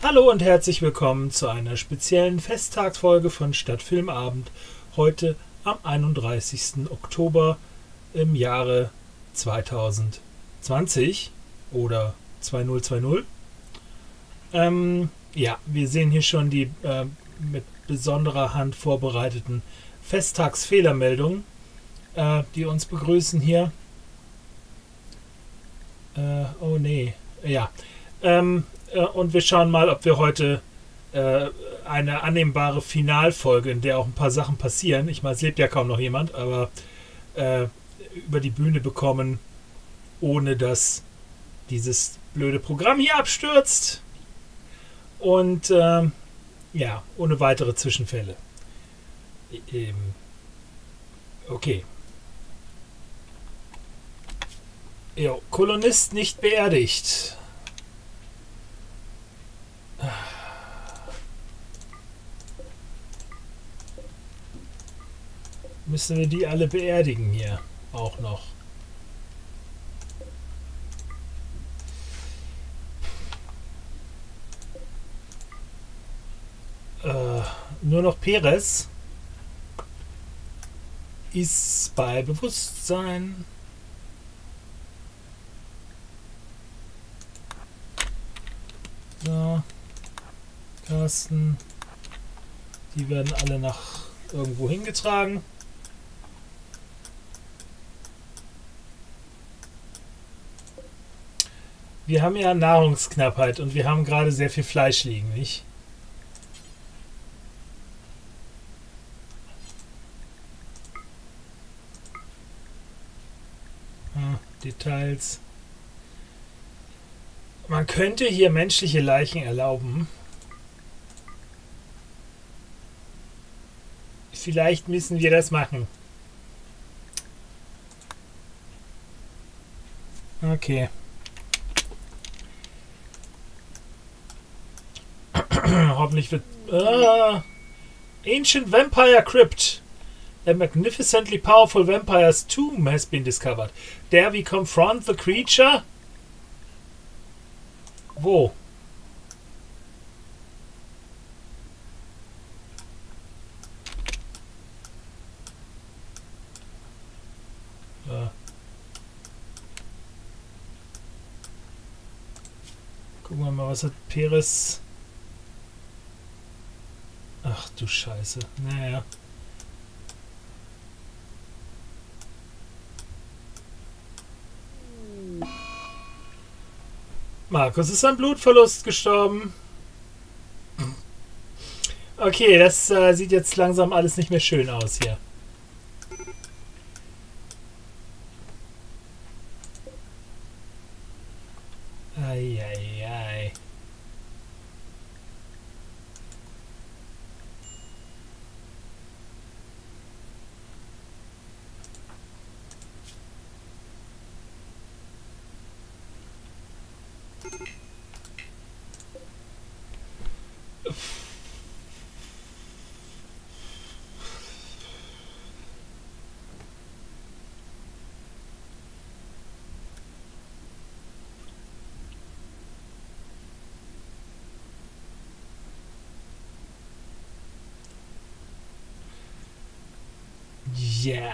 Hallo und herzlich willkommen zu einer speziellen Festtagsfolge von Stadtfilmabend. Heute am 31. Oktober im Jahre 2020 oder 2020. Ja, wir sehen hier schon die mit besonderer Hand vorbereiteten Festtagsfehlermeldungen, die uns begrüßen hier. Oh nee, ja. Und wir schauen mal, ob wir heute eine annehmbare Finalfolge, in der auch ein paar Sachen passieren. Ich meine, es lebt ja kaum noch jemand, aber über die Bühne bekommen, ohne dass dieses blöde Programm hier abstürzt. Und ja, ohne weitere Zwischenfälle. Okay. Jo, Kolonist nicht beerdigt. Müssen wir die alle beerdigen hier auch noch? Nur noch Perez ist bei Bewusstsein. So, Carsten, die werden alle nach irgendwo hingetragen. Wir haben ja Nahrungsknappheit und wir haben gerade sehr viel Fleisch liegen, nicht? Details. Man könnte hier menschliche Leichen erlauben. Vielleicht müssen wir das machen. Okay. Hoffentlich wird... Ancient Vampire Crypt. A magnificently powerful vampire's tomb has been discovered. Dare we confront the creature? Wo? Ja. Gucken wir mal, was hat Perez... Ach du Scheiße. Naja. Markus ist an Blutverlust gestorben. Okay, das sieht jetzt langsam alles nicht mehr schön aus hier. Eieiei. Ja.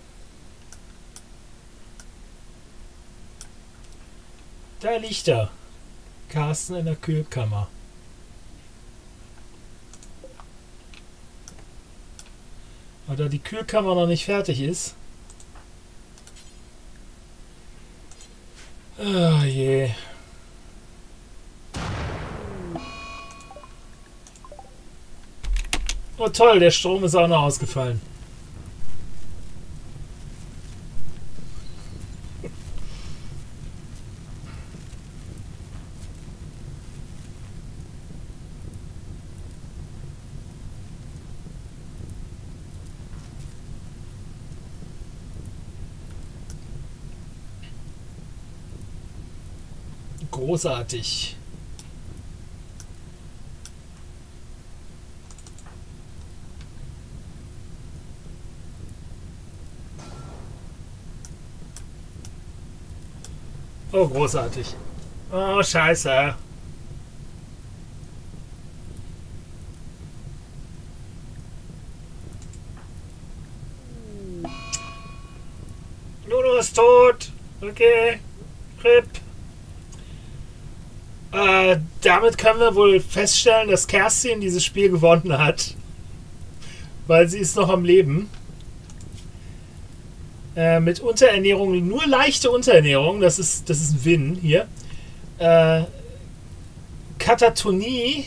Da liegt er. Carsten in der Kühlkammer. Aber da die Kühlkammer noch nicht fertig ist. Ah je. Oh toll, der Strom ist auch noch ausgefallen. Großartig. Oh, großartig. Oh, scheiße. ist tot. Okay. RIP. Damit können wir wohl feststellen, dass Kerstin dieses Spiel gewonnen hat. Weil sie ist noch am Leben. Mit Unterernährung, nur leichte Unterernährung, das ist ein Win hier. Katatonie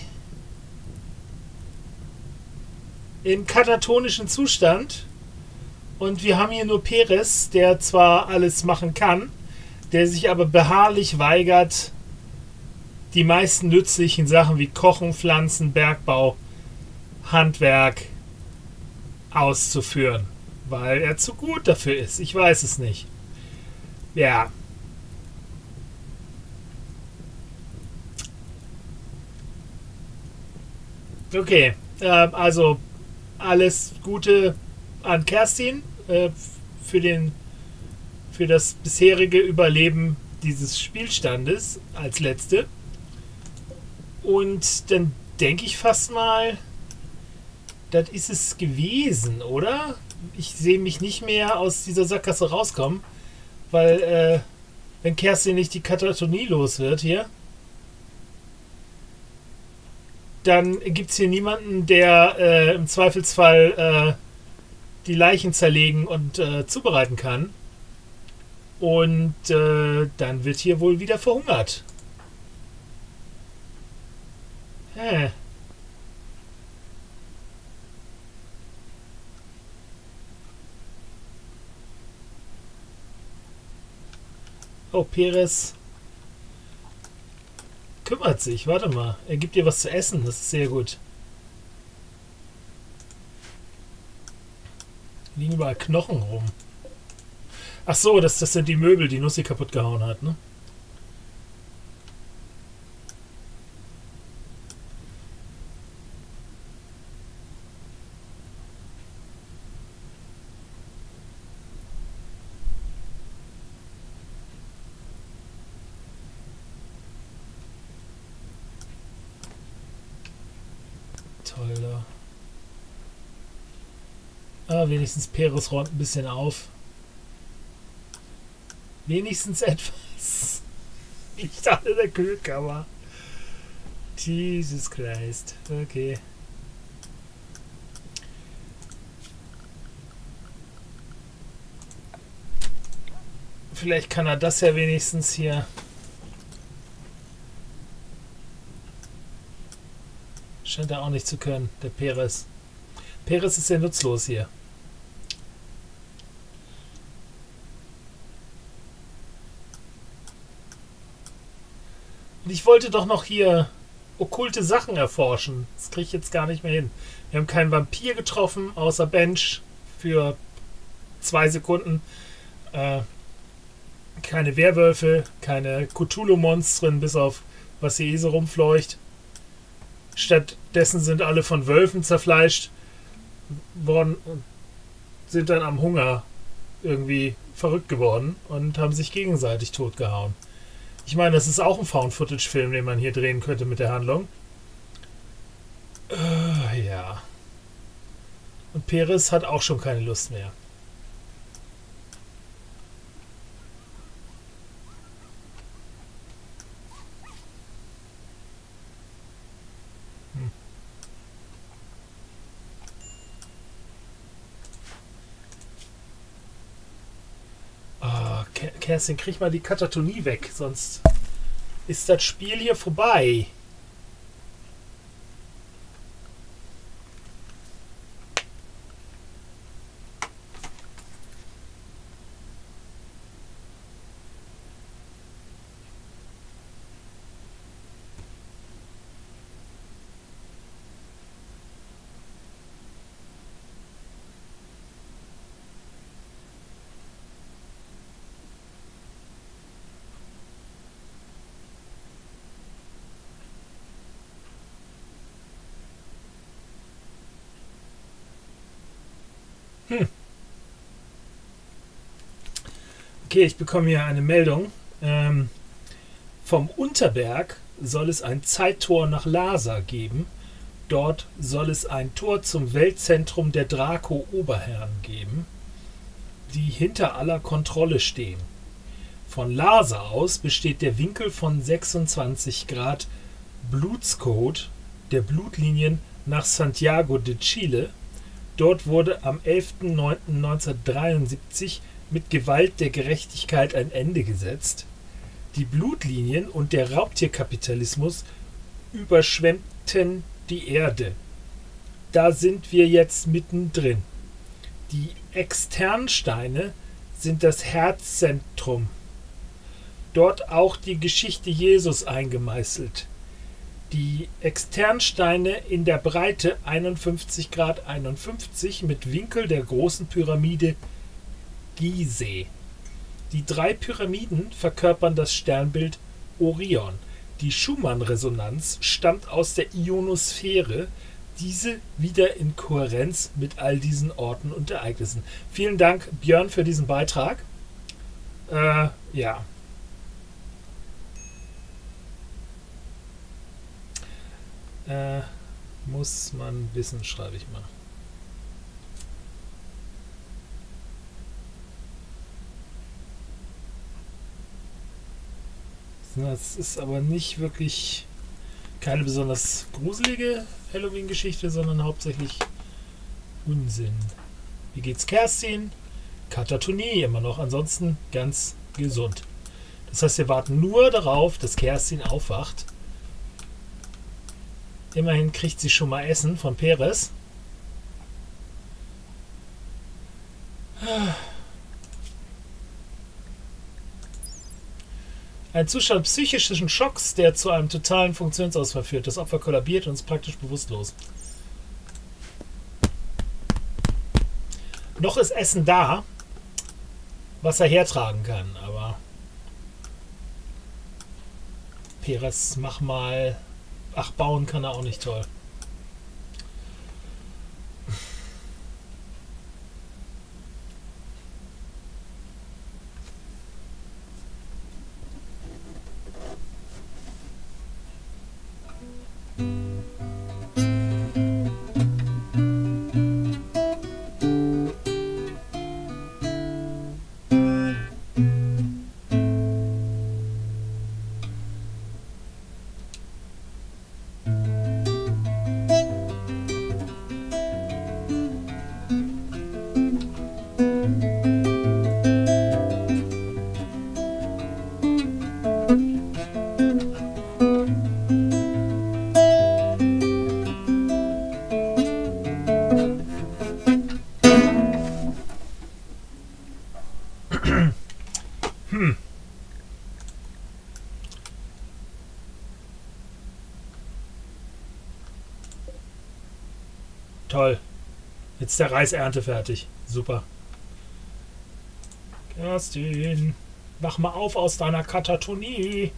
im katatonischen Zustand. Und wir haben hier nur Perez, der zwar alles machen kann, der sich aber beharrlich weigert, die meisten nützlichen Sachen wie Kochen, Pflanzen, Bergbau, Handwerk auszuführen. Weil er zu gut dafür ist. Ich weiß es nicht. Ja. Okay. Also alles Gute an Kerstin für das bisherige Überleben dieses Spielstandes als letzte. Und dann denke ich fast mal, das ist es gewesen, oder? Ich sehe mich nicht mehr aus dieser Sackgasse rauskommen, weil wenn Kerstin nicht die Katatonie los wird hier, dann gibt es hier niemanden, der im Zweifelsfall die Leichen zerlegen und zubereiten kann. Und dann wird hier wohl wieder verhungert. Oh, Perez kümmert sich. Warte mal. Er gibt dir was zu essen. Das ist sehr gut. Liegen überall Knochen rum. Ach so, das sind die Möbel, die Nussi kaputt gehauen hat, ne? Toll da. Ah, wenigstens Perez räumt ein bisschen auf. Wenigstens etwas. Liegt alle in der Kühlkammer. Jesus Christ. Okay. Vielleicht kann er das ja wenigstens hier. Scheint er auch nicht zu können, der Perez. Perez ist ja nutzlos hier. Und ich wollte doch noch hier okkulte Sachen erforschen. Das kriege ich jetzt gar nicht mehr hin. Wir haben keinen Vampir getroffen, außer Bench für 2 Sekunden. Keine Werwölfe, keine Cthulhu-Monstren, bis auf was hier so rumfleucht. Stattdessen sind alle von Wölfen zerfleischt worden und sind dann am Hunger irgendwie verrückt geworden und haben sich gegenseitig totgehauen. Ich meine, das ist auch ein Found-Footage-Film, den man hier drehen könnte mit der Handlung. Ja. Und Perez hat auch schon keine Lust mehr. Kerstin, krieg mal die Katatonie weg, sonst ist das Spiel hier vorbei. Okay, ich bekomme hier eine Meldung. Vom Unterberg soll es ein Zeittor nach Lhasa geben. Dort soll es ein Tor zum Weltzentrum der Draco-Oberherren geben. die hinter aller Kontrolle stehen. Von Lhasa aus besteht der Winkel von 26 Grad Blutscode der Blutlinien nach Santiago de Chile. Dort wurde am 11.09.1973 mit Gewalt der Gerechtigkeit ein Ende gesetzt. Die Blutlinien und der Raubtierkapitalismus überschwemmten die Erde. Da sind wir jetzt mittendrin. Die Externsteine sind das Herzzentrum. Dort auch die Geschichte Jesus eingemeißelt. Die Externsteine in der Breite 51 Grad 51 mit Winkel der großen Pyramide Gizeh. Die 3 Pyramiden verkörpern das Sternbild Orion. Die Schumann-Resonanz stammt aus der Ionosphäre, diese wieder in Kohärenz mit all diesen Orten und Ereignissen. Vielen Dank, Björn, für diesen Beitrag. Ja. Muss man wissen, schreibe ich mal. Das ist aber nicht wirklich keine besonders gruselige Halloween-Geschichte, sondern hauptsächlich Unsinn. Wie geht's Kerstin? Katatonie immer noch, ansonsten ganz gesund. Das heißt, wir warten nur darauf, dass Kerstin aufwacht. Immerhin kriegt sie schon mal Essen von Perez. Ein Zustand psychischen Schocks, der zu einem totalen Funktionsausfall führt. Das Opfer kollabiert und ist praktisch bewusstlos. Noch ist Essen da, was er hertragen kann, aber Perez, mach mal. Ach, bauen kann er auch nicht toll. Toll. Jetzt ist der Reisernte fertig. Super. Kerstin, wach mal auf aus deiner Katatonie.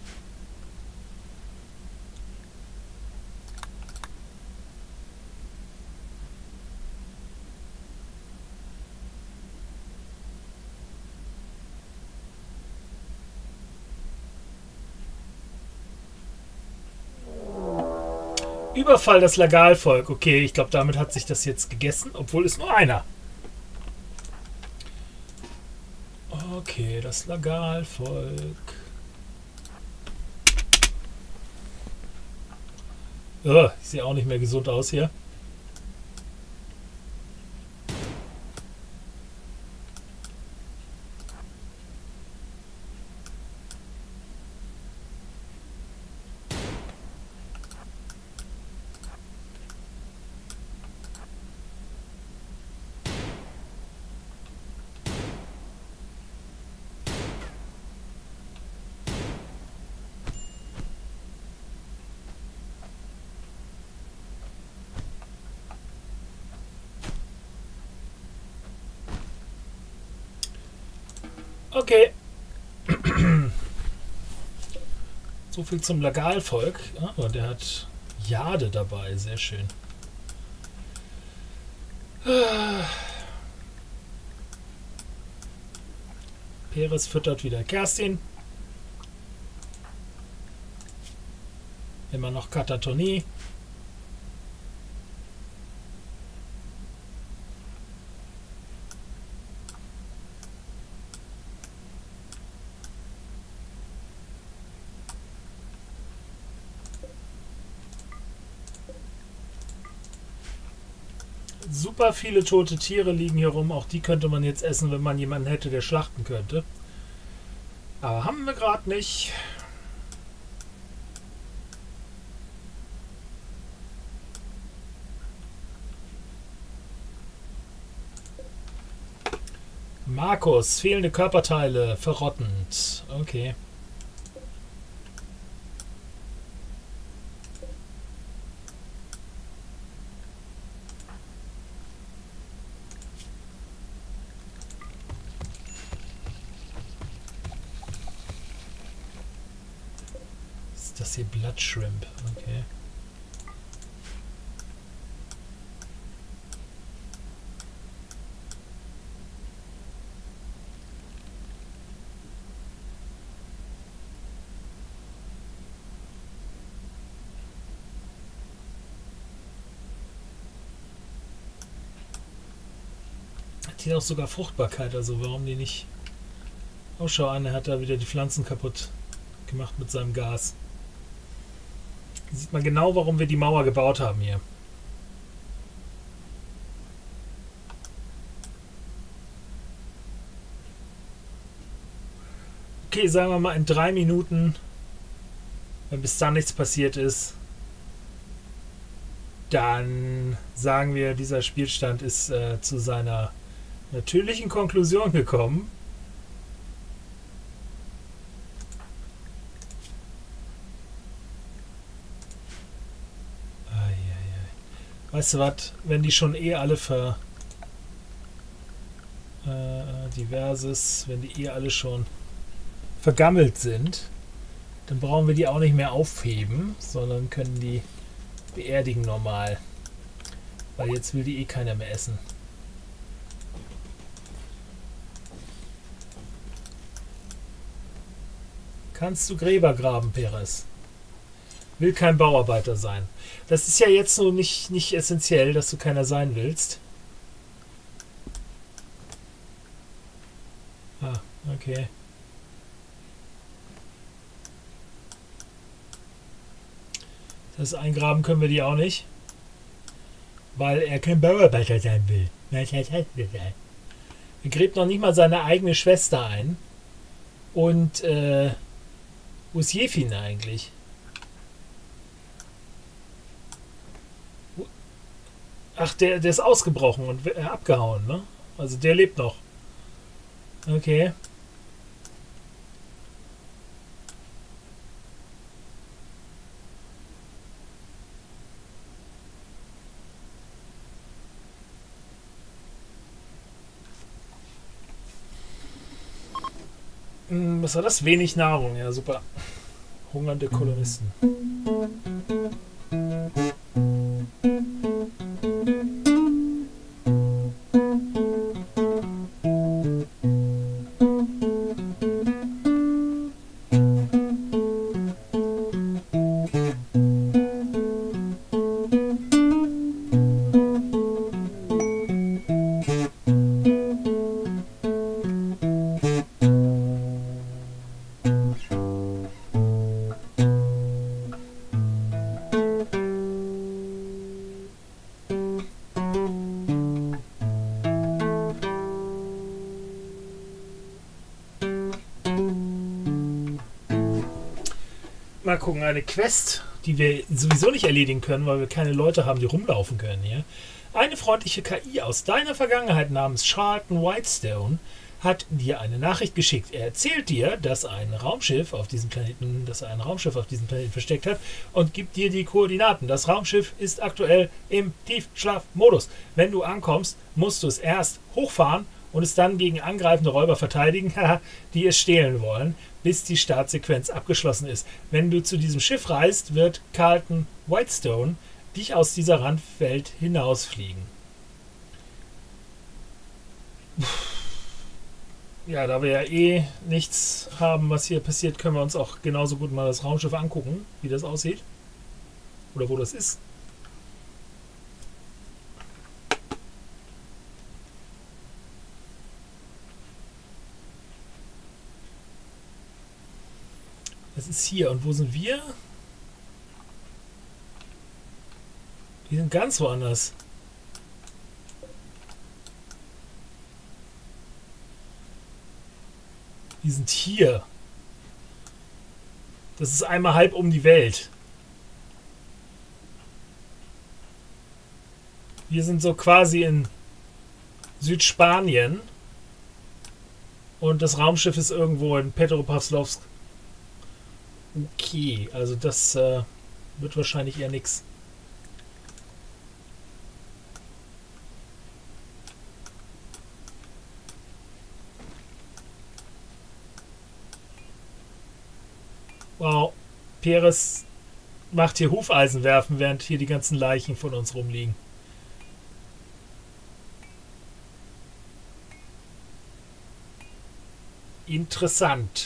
Überfall das Lagalvolk. Okay, ich glaube, damit hat sich das jetzt gegessen, obwohl es nur einer. Okay, das Lagalvolk. Oh, ich sehe auch nicht mehr gesund aus hier. Okay. So viel zum Lagalvolk. Aber der hat Jade dabei. Sehr schön. Perez füttert wieder Kerstin. Immer noch Katatonie. Super viele tote Tiere liegen hier rum. Auch die könnte man jetzt essen, wenn man jemanden hätte, der schlachten könnte. Aber haben wir gerade nicht. Markus, fehlende Körperteile, verrottend. Okay. Ist das hier Blood Shrimp? Okay. Die hat auch sogar Fruchtbarkeit, also warum die nicht... Oh, schau an, er hat da wieder die Pflanzen kaputt gemacht mit seinem Gas. Da sieht man genau, warum wir die Mauer gebaut haben hier. Okay, sagen wir mal in 3 Minuten, wenn bis dann nichts passiert ist, dann sagen wir, dieser Spielstand ist zu seiner natürlichen Konklusion gekommen. Weißt du was, wenn die schon alle diverses, wenn die alle schon vergammelt sind, dann brauchen wir die auch nicht mehr aufheben, sondern können die beerdigen normal. Weil jetzt will die keiner mehr essen. Kannst du Gräber graben, Perez? Will kein Bauarbeiter sein. Das ist ja jetzt so nicht essentiell, dass du keiner sein willst. Ah, okay. Das eingraben können wir die auch nicht. Weil er kein Bauarbeiter sein will. Er gräbt noch nicht mal seine eigene Schwester ein. Und, wo ist Jefin eigentlich? Ach, der ist ausgebrochen und abgehauen, ne? Also der lebt noch. Okay. Was war das? Wenig Nahrung, ja super. Hungernde Kolonisten. Mal gucken, eine Quest, die wir sowieso nicht erledigen können, weil wir keine Leute haben, die rumlaufen können hier. Eine freundliche KI aus deiner Vergangenheit namens Charlton Whitestone hat dir eine Nachricht geschickt. Er erzählt dir, dass ein Raumschiff auf diesem Planeten, versteckt hat und gibt dir die Koordinaten. Das Raumschiff ist aktuell im Tiefschlafmodus. Wenn du ankommst, musst du es erst hochfahren und es dann gegen angreifende Räuber verteidigen, die es stehlen wollen, bis die Startsequenz abgeschlossen ist. Wenn du zu diesem Schiff reist, wird Charlton Whitestone dich aus dieser Randwelt hinausfliegen. Ja, da wir ja nichts haben, was hier passiert, können wir uns auch genauso gut mal das Raumschiff angucken, wie das aussieht. Oder wo das ist. Das ist hier. Und wo sind wir? Wir sind ganz woanders. Die sind hier. Das ist einmal halb um die Welt. Wir sind so quasi in Südspanien. Und das Raumschiff ist irgendwo in Petropavlovsk. Okay, also das wird wahrscheinlich eher nix. Wow, Peres macht hier Hufeisen werfen, während hier die ganzen Leichen von uns rumliegen. Interessant.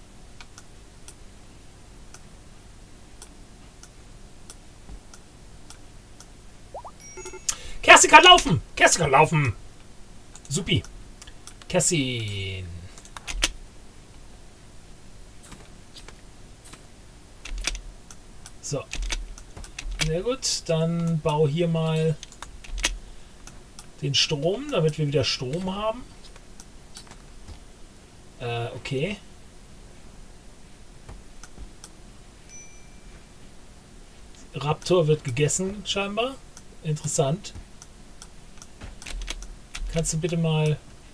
Kerstin kann laufen! Kerstin kann laufen! Supi. Kerstin. So. Sehr gut. Dann bau hier mal den Strom, damit wir wieder Strom haben. Okay. Raptor wird gegessen, scheinbar. Interessant. Kannst du bitte mal...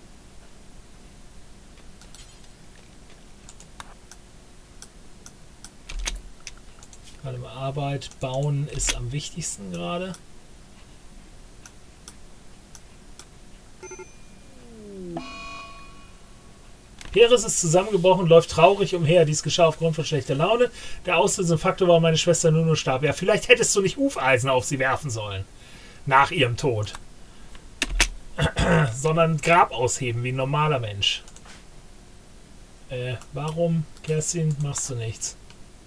Warte mal, Arbeit, Bauen ist am wichtigsten gerade. Peres ist zusammengebrochen, läuft traurig umher. Dies geschah aufgrund von schlechter Laune. Der auslösende Faktor war, meine Schwester nur starb. Ja, vielleicht hättest du nicht Hufeisen auf sie werfen sollen. Nach ihrem Tod. Sondern Grab ausheben, wie ein normaler Mensch. Warum, Kerstin, machst du nichts?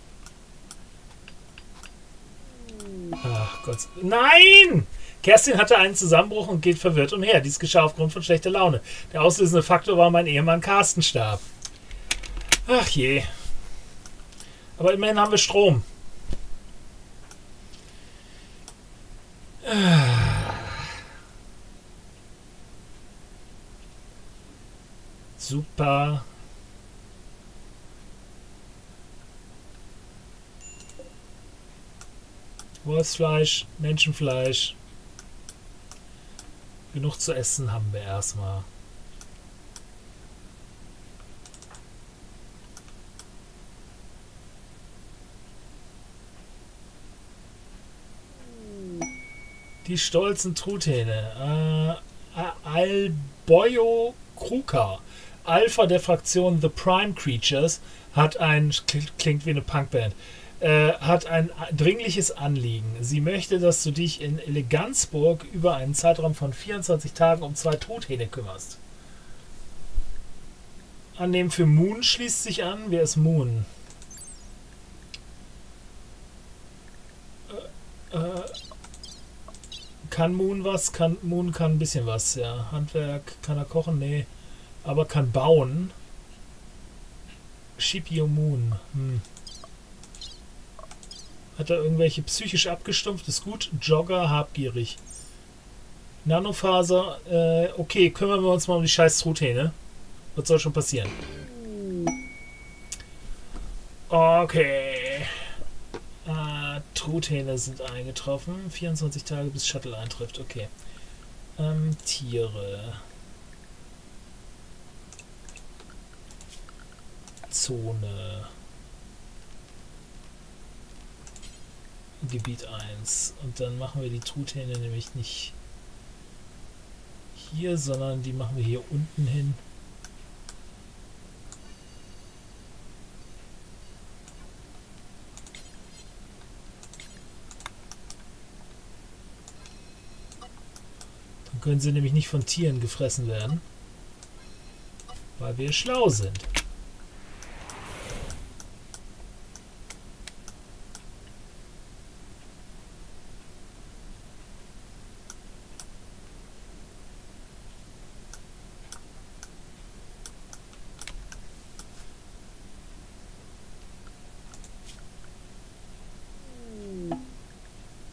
Ach Gott. Nein! Kerstin hatte einen Zusammenbruch und geht verwirrt umher. Dies geschah aufgrund von schlechter Laune. Der auslösende Faktor war, mein Ehemann Carsten starb. Ach je. Aber immerhin haben wir Strom. Super. Wolfsfleisch, Menschenfleisch. Genug zu essen haben wir erstmal. Die stolzen Truthähne. Alboyo Kruka, Alpha der Fraktion The Prime Creatures, hat ein, klingt wie eine Punkband, hat ein dringliches Anliegen. Sie möchte, dass du dich in Eleganzburg über einen Zeitraum von 24 Tagen um 2 Truthähne kümmerst. Annehmen für Moon schließt sich an. Wer ist Moon? Kann Moon was? Moon kann ein bisschen was, ja. Handwerk, kann er kochen? Nee. Aber kann bauen. Shipio Moon. Hat er irgendwelche psychisch abgestumpft? Ist gut. Jogger, habgierig. Nanofaser. Okay, kümmern wir uns mal um die scheiß Truthähne. Was soll schon passieren? Okay. Truthähne sind eingetroffen. 24 Tage bis Shuttle eintrifft. Okay. Tiere. Zone. Gebiet 1. Und dann machen wir die Truthähne nämlich nicht hier, sondern die machen wir hier unten hin. Dann können sie nämlich nicht von Tieren gefressen werden, weil wir schlau sind.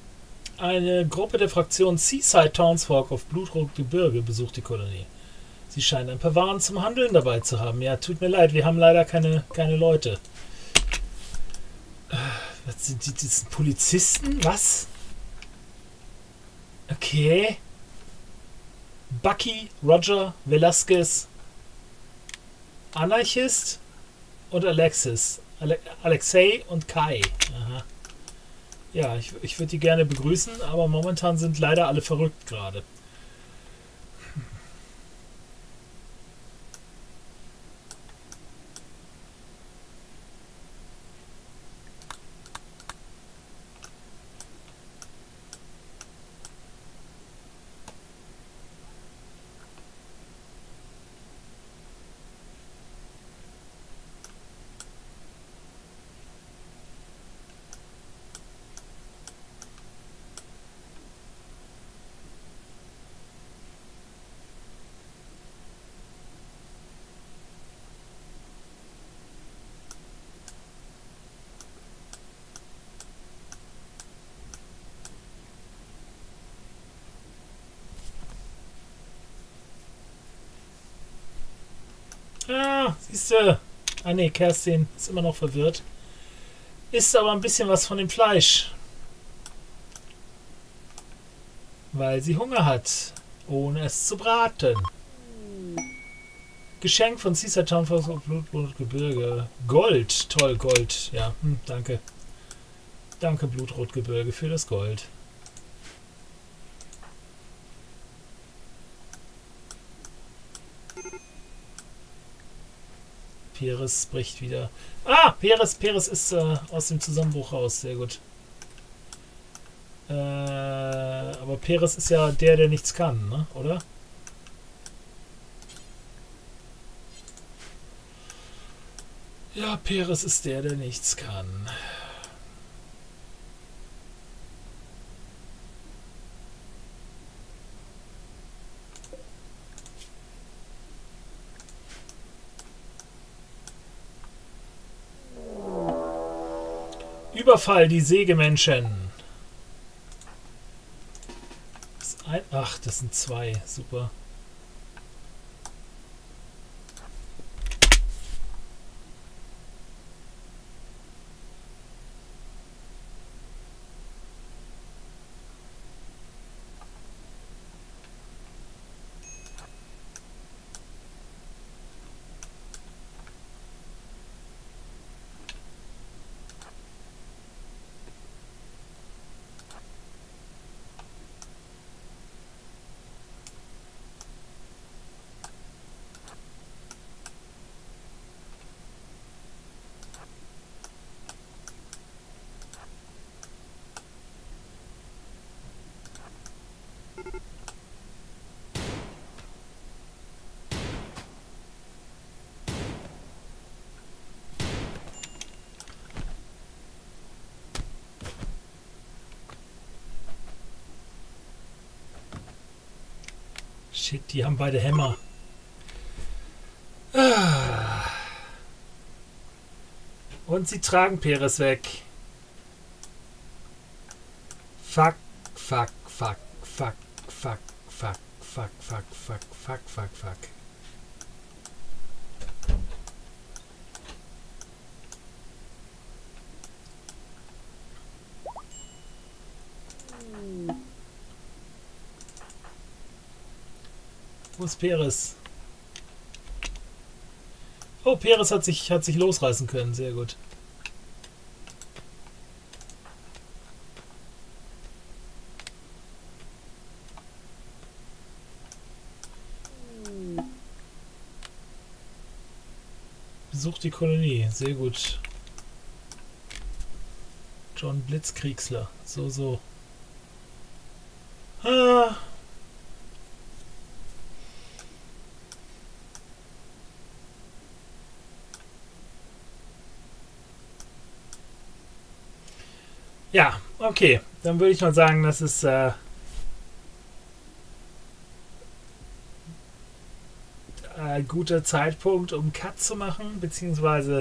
Eine Gruppe der Fraktion Seaside Townsfolk auf Blutrotgebirge besucht die Kolonie. Sie scheinen ein paar Waren zum Handeln dabei zu haben. Ja, tut mir leid, wir haben leider keine Leute. Was sind die? Das sind Polizisten? Was? Okay. Bucky, Roger, Velasquez, Anarchist und Alexis. Alexei und Kai. Aha. Ja, ich würde die gerne begrüßen, aber momentan sind leider alle verrückt gerade. Ah, siehst du. Ah ne, Kerstin ist immer noch verwirrt. Isst aber ein bisschen was von dem Fleisch. Weil sie Hunger hat, ohne es zu braten. Geschenk von Caesar Town für Blutrotgebirge. Gold, toll, Gold. Ja, danke. Danke, Blutrotgebirge, für das Gold. Peres bricht wieder. Ah, Peres ist aus dem Zusammenbruch raus. Sehr gut. Aber Peres ist ja der nichts kann, ne? Oder? Ja, Peres ist der nichts kann. Überfall, die Sägemenschen. Ach, das sind zwei. Super. Shit, die haben beide Hämmer. Und sie tragen Peres weg. Fuck, fuck, fuck, fuck, fuck, fuck, fuck, fuck, fuck, fuck, fuck, fuck. Wo ist Peres? Oh, Peres hat sich losreißen können. Sehr gut. Besucht die Kolonie. Sehr gut. John Blitzkriegsler. So. Ah. Ja, okay. Dann würde ich mal sagen, das ist ein guter Zeitpunkt, um Cut zu machen, beziehungsweise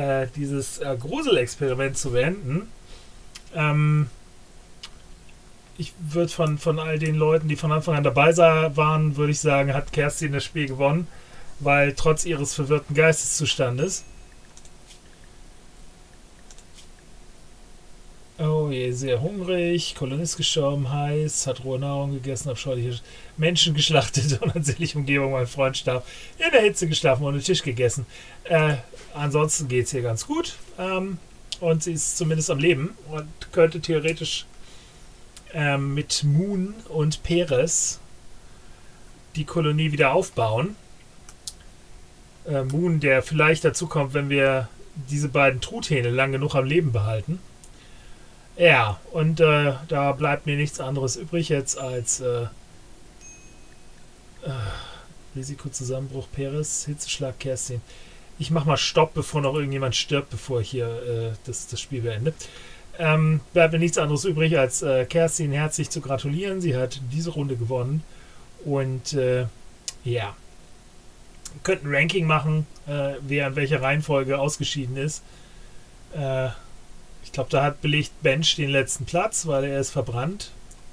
dieses Gruselexperiment zu beenden. ich würde von all den Leuten, die von Anfang an dabei waren, würde ich sagen, hat Kerstin das Spiel gewonnen, weil trotz ihres verwirrten Geisteszustandes. Oh je, sehr hungrig, Kolonist gestorben, heiß, hat rohe Nahrung gegessen, abscheuliche Menschen geschlachtet, unansehnliche Umgebung, mein Freund starb, in der Hitze geschlafen, ohne Tisch gegessen. Ansonsten geht es hier ganz gut. Und sie ist zumindest am Leben und könnte theoretisch mit Moon und Perez die Kolonie wieder aufbauen. Moon, der vielleicht dazu kommt, wenn wir diese beiden Truthähne lang genug am Leben behalten. Ja, und da bleibt mir nichts anderes übrig jetzt als Risikozusammenbruch Perez, Hitzeschlag Kerstin. Ich mach mal Stopp, bevor noch irgendjemand stirbt, bevor ich hier das Spiel beende. Bleibt mir nichts anderes übrig, als Kerstin herzlich zu gratulieren. Sie hat diese Runde gewonnen. Und ja, wir könnten ein Ranking machen, wer in welcher Reihenfolge ausgeschieden ist. Ich glaube, da hat belegt Bench den letzten Platz, weil er ist verbrannt.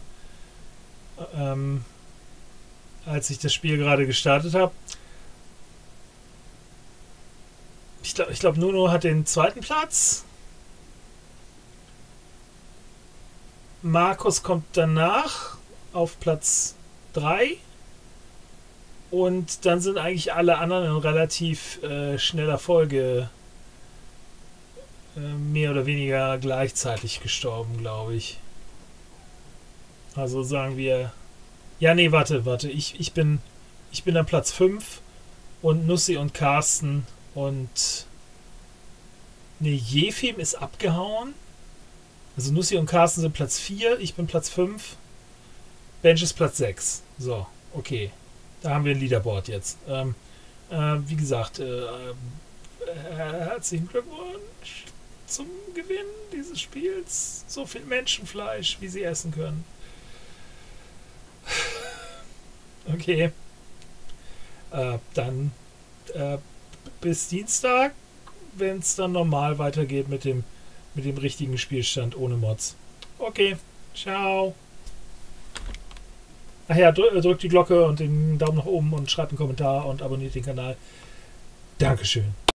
Als ich das Spiel gerade gestartet habe. Ich glaube, Nuno hat den zweiten Platz. Markus kommt danach auf Platz 3. Und dann sind eigentlich alle anderen in relativ schneller Folge mehr oder weniger gleichzeitig gestorben, glaube ich. Also sagen wir... Ja, nee, warte. Ich bin an Platz 5 und Nussi und Carsten und... Ne, Jefim ist abgehauen. Also Nussi und Carsten sind Platz 4, ich bin Platz 5. Bench ist Platz 6. So, okay. Da haben wir ein Leaderboard jetzt. Wie gesagt, herzlichen Glückwunsch zum Gewinn dieses Spiels. So viel Menschenfleisch, wie sie essen können. Okay. Dann bis Dienstag, wenn es dann normal weitergeht mit dem richtigen Spielstand ohne Mods. Okay, ciao. Ach ja, drückt die Glocke und den Daumen nach oben und schreibt einen Kommentar und abonniert den Kanal. Dankeschön.